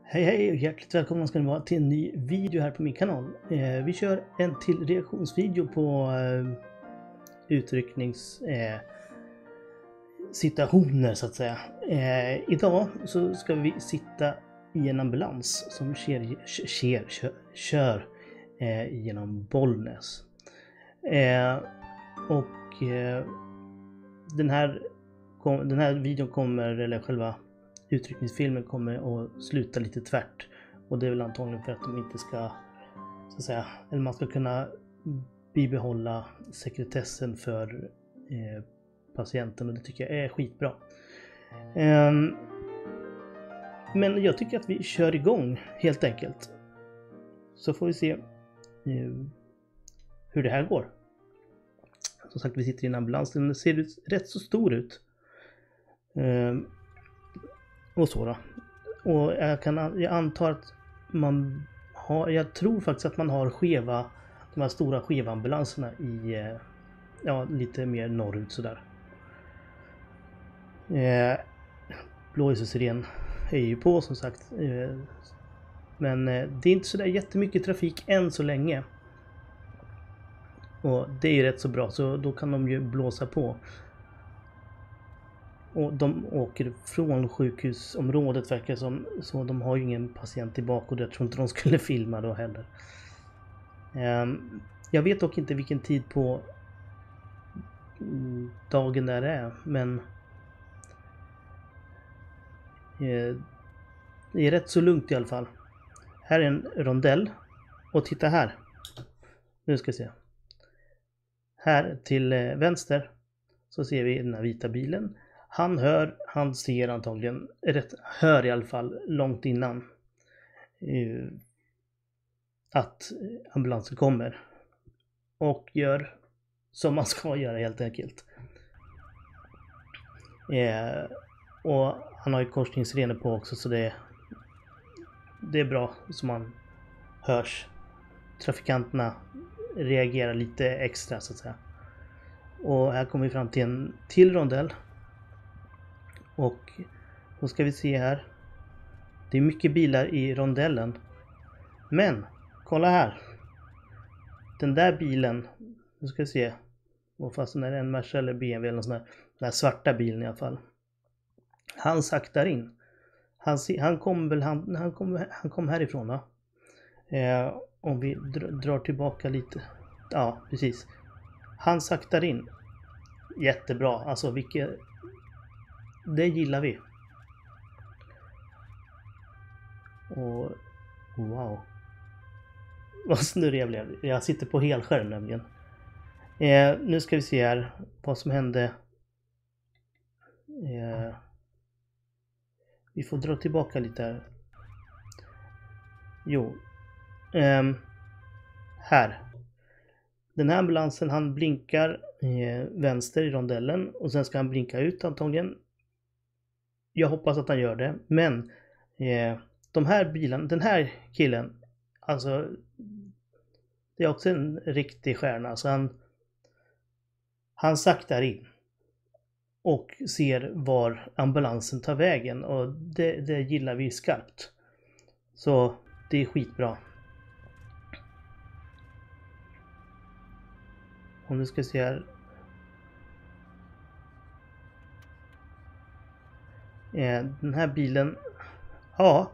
Hej hej och hjärtligt välkomna ska ni vara till en ny video här på min kanal. Vi kör en till reaktionsvideo på utryckningssituationer så att säga. Idag så ska vi sitta i en ambulans som kör genom Bollnäs. Den här videon kommer, eller själva utryckningsfilmen kommer att sluta lite tvärt. Och det är väl antagligen för att de inte ska, så att säga, eller man ska kunna bibehålla sekretessen för patienten, och det tycker jag är skitbra. Men jag tycker att vi kör igång helt enkelt. Så får vi se hur det här går. Som sagt, vi sitter i en ambulans. Den ser rätt så stor ut. Och så då. Och jag antar att man har, jag tror faktiskt att man har de här stora skeva ambulanserna i, lite mer norrut sådär. Blåljussiren är ju på som sagt. Men det är inte sådär jättemycket trafik än så länge. Och det är ju rätt så bra, så då kan de ju blåsa på. Och de åker från sjukhusområdet verkar som, så de har ju ingen patient tillbaka, och jag tror inte de skulle filma då heller. Jag vet dock inte vilken tid på dagen där det är, men det är rätt så lugnt i alla fall. Här är en rondell, och titta här. Nu ska vi se. Här till vänster så ser vi den här vita bilen. Han ser antagligen, hör i alla fall långt innan att ambulansen kommer. Och gör som man ska göra helt enkelt. Och han har ju korsningsrener på också, så det är bra så man hörs. Trafikanterna reagerar lite extra så att säga. Och här kommer vi fram till en till rondell. Och då ska vi se här. Det är mycket bilar i rondellen. Men kolla här. Den där bilen, nu ska vi se. Och fast den är en Merca eller BMW eller något sånt där. Den här svarta bilen i alla fall. Han saktar in. Han kom härifrån va? Om vi drar tillbaka lite. Ja, precis. Han saktar in. Jättebra. Alltså det gillar vi. Och wow. Vad snurrig jag blev. Jag sitter på helskärm nämligen. Nu ska vi se här vad som hände. Vi får dra tillbaka lite här. Jo. Här. Den här ambulansen, han blinkar vänster i rondellen och sen ska han blinka ut antagligen. Jag hoppas att han gör det, men de här bilarna, den här killen, alltså det är också en riktig stjärna, så han saktar in och ser var ambulansen tar vägen, och det gillar vi skarpt. Så det är skitbra. Om du ska se här. Den här bilen. Ja.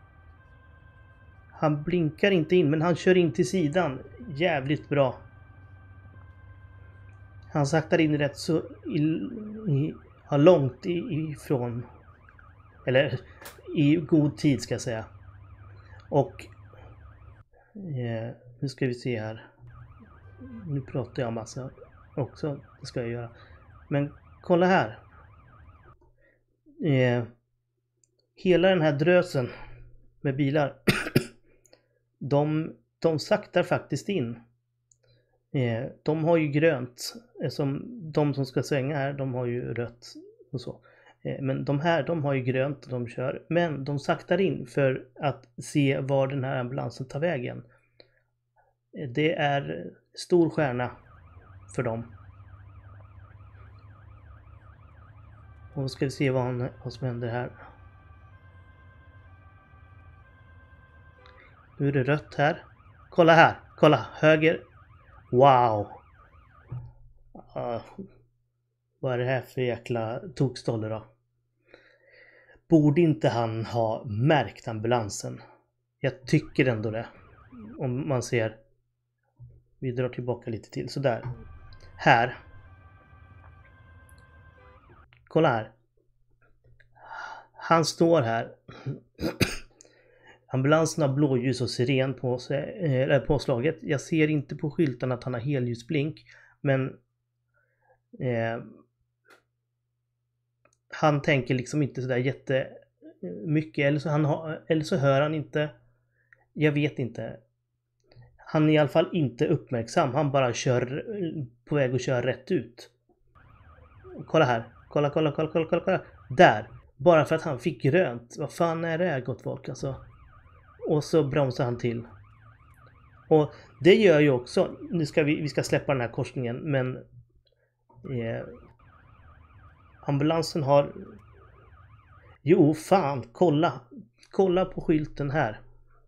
Han blinkar inte in, men han kör in till sidan. Jävligt bra. Han saktar in rätt så långt ifrån. Eller i god tid ska jag säga. Och nu ska vi se här. Nu pratar jag massa också, det ska jag göra. Men kolla här. Hela den här drösen med bilar. de saktar faktiskt in. De har ju grönt. Som de som ska svänga här, de har ju rött och så. Men de har ju grönt och de kör. Men de saktar in för att se var den här ambulansen tar vägen. Det är stor stjärna för dem. Och då ska vi se vad som händer här. Nu är det rött här. Kolla här. Kolla. Höger. Wow. Vad är det här för jäkla tokstolle då? Borde inte han ha märkt ambulansen? Jag tycker ändå det. Om man ser. Vi drar tillbaka lite till. Sådär. Här. Kolla här. Han står här. Ambulansen har blåljus och siren på sig, påslaget. Jag ser inte på skylten att han har helljusblink. Men han tänker liksom inte sådär jättemycket. Eller så hör han inte. Jag vet inte. Han är i alla fall inte uppmärksam. Han bara kör på väg att köra rätt ut. Kolla här. Kolla. Där. Bara för att han fick grönt. Vad fan är det, gott folk alltså? Och så bromsar han till. Och det gör ju också. Nu ska vi ska släppa den här korsningen. Men ambulansen har... Jo, fan. Kolla på skylten här.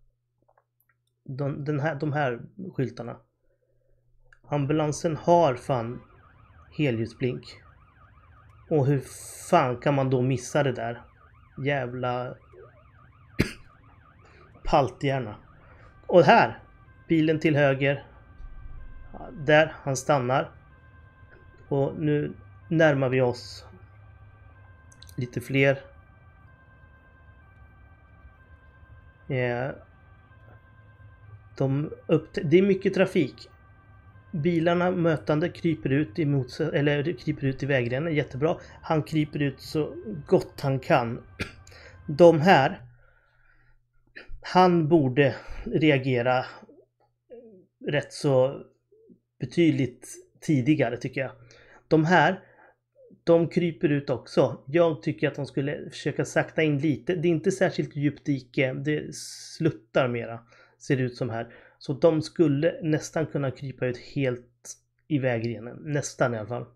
De här skyltarna. Ambulansen har fan helljusblink. Och hur fan kan man då missa det där? Jävla palthjärna. Och här, bilen till höger. Där, han stannar. Och nu närmar vi oss lite fler. Det är mycket trafik. Bilarna mötande kryper ut kryper ut i vägrenen, jättebra. Han kryper ut så gott han kan. De här, han borde reagera rätt så betydligt tidigare tycker jag. De här, de kryper ut också. Jag tycker att de skulle försöka sakta in lite. Det är inte särskilt djupt dike, det sluttar mera, ser det ut som här. Så de skulle nästan kunna krypa ut helt i vägrenen. Nästan i alla fall.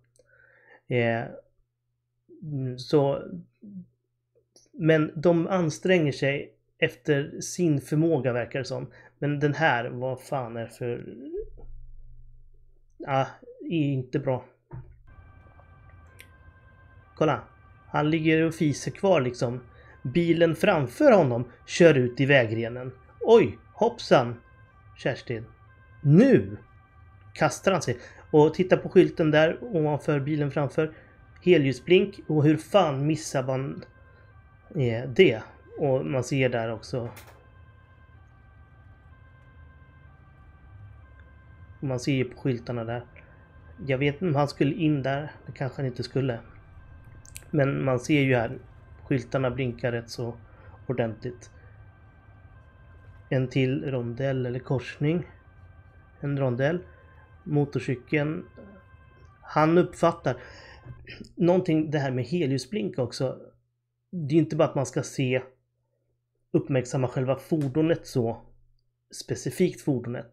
Men de anstränger sig efter sin förmåga verkar det som. Men den här, vad fan är för... är inte bra. Kolla. Han ligger och fiser kvar liksom. Bilen framför honom kör ut i vägrenen. Oj, hoppsan. Kerstin. Nu kastar han sig. Och titta på skylten där ovanför bilen framför. Helljusblink. Och hur fan missar man det? Och man ser där också. Man ser ju på skyltarna där. Jag vet inte om han skulle in där. Det kanske han inte skulle. Men man ser ju här. Skyltarna blinkar rätt så ordentligt. En till rondell eller korsning. En rondell. Motorcykeln. Han uppfattar. Någonting det här med helljusblink också. Det är inte bara att man ska uppmärksamma själva fordonet så. Specifikt fordonet.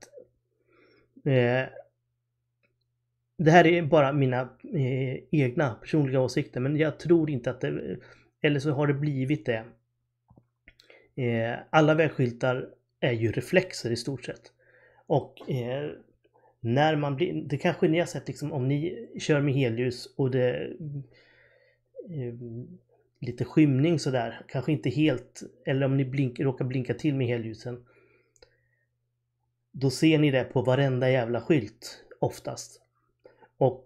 Det här är bara mina egna personliga åsikter. Men jag tror inte att det... Eller så har det blivit det. Alla vägskyltar är ju reflexer i stort sett. Och när man blir... Det kanske ni har sett liksom, om ni kör med helljus och det... lite skymning sådär. Kanske inte helt... Eller om ni råkar blinka till med helljusen. Då ser ni det på varenda jävla skylt. Oftast. Och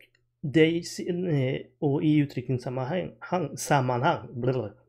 i utryckningssammanhang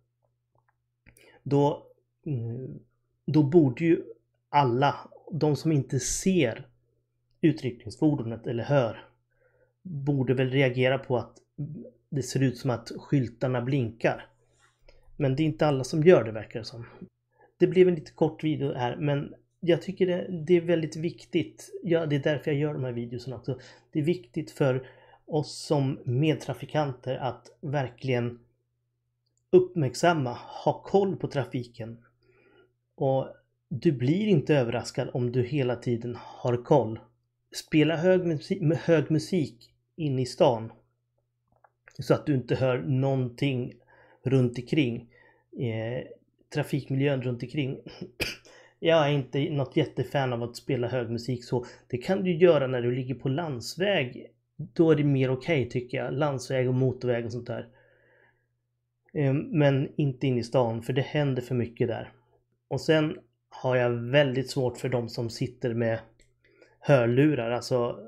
då borde ju alla, de som inte ser utryckningsfordonet eller hör, borde väl reagera på att det ser ut som att skyltarna blinkar. Men det är inte alla som gör det, verkar det som. Det blev en lite kort video här, men jag tycker det är väldigt viktigt. Ja, det är därför jag gör de här videorna också. Det är viktigt för oss som medtrafikanter att verkligen uppmärksamma, ha koll på trafiken. Och du blir inte överraskad om du hela tiden har koll. Spela hög musik in i stan. Så att du inte hör någonting runt omkring. Trafikmiljön runt omkring. Jag är inte något jättefan av att spela hög musik så. Det kan du göra när du ligger på landsväg. Då är det mer okej tycker jag. Landsväg och motorväg och sånt där. Men inte in i stan för det händer för mycket där. Och sen har jag väldigt svårt för de som sitter med hörlurar. Alltså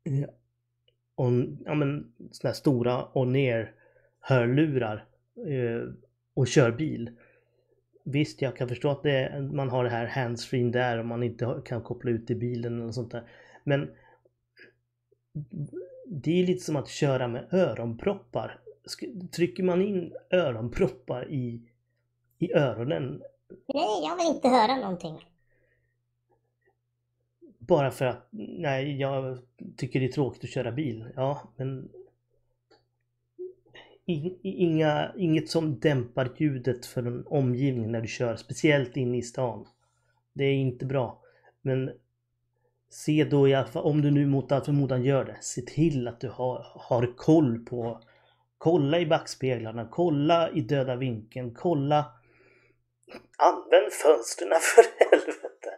såna här stora och ner hörlurar och kör bil. Visst, jag kan förstå att man har det här handsfree där och man inte kan koppla ut i bilen eller sånt där. Men det är lite som att köra med öronproppar. Trycker man in öronproppar i öronen? Nej, jag vill inte höra någonting. Bara för att, nej, jag tycker det är tråkigt att köra bil. Ja, men inget som dämpar ljudet för en omgivning när du kör, speciellt in i stan. Det är inte bra. Men se då i alla fall, om du nu mot all förmodan gör det, se till att du har kolla i backspeglarna, kolla i döda vinkeln, använd fönstren för helvete.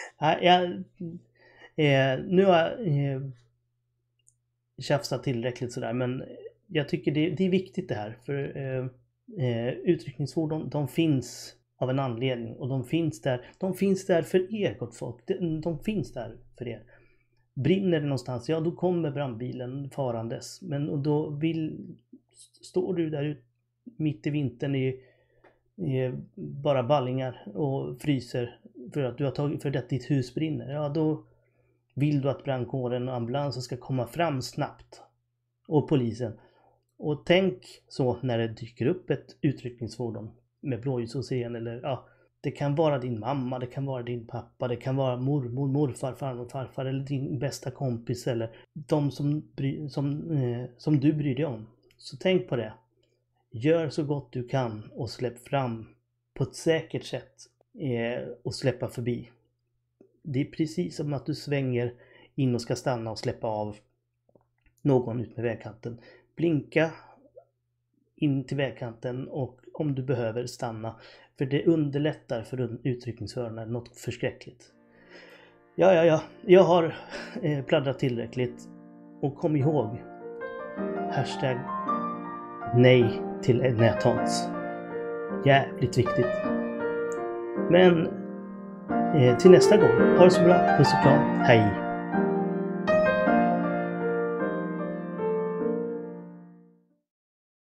Nu har jag tjafsat tillräckligt sådär, men jag tycker det är viktigt det här, för utryckningsfordon, de finns av en anledning och de finns där för er gott folk. De finns där för er. Brinner det någonstans, ja då kommer brandbilen farandes, men och då står du där mitt i vintern i bara ballingar och fryser för att du har tagit för att ditt hus brinner. Ja, då vill du att brandkåren och ambulansen ska komma fram snabbt. Och polisen. Och tänk så när det dyker upp ett utryckningsfordon med blåljus och siren, eller ja, det kan vara din mamma, det kan vara din pappa, det kan vara mormor, morfar, farmor, farfar eller din bästa kompis eller de som du bryr dig om. Så tänk på det. Gör så gott du kan och släpp fram på ett säkert sätt och släppa förbi. Det är precis som att du svänger in och ska stanna och släppa av någon ut med vägkanten. Blinka in till vägkanten och om du behöver stanna. För det underlättar för utryckningsförarna något förskräckligt. Ja. Jag har pladdrat tillräckligt. Och kom ihåg. Hashtag nej till näthans. Jävligt viktigt. Men till nästa gång. Ha det så bra. Puss och kram. Hej.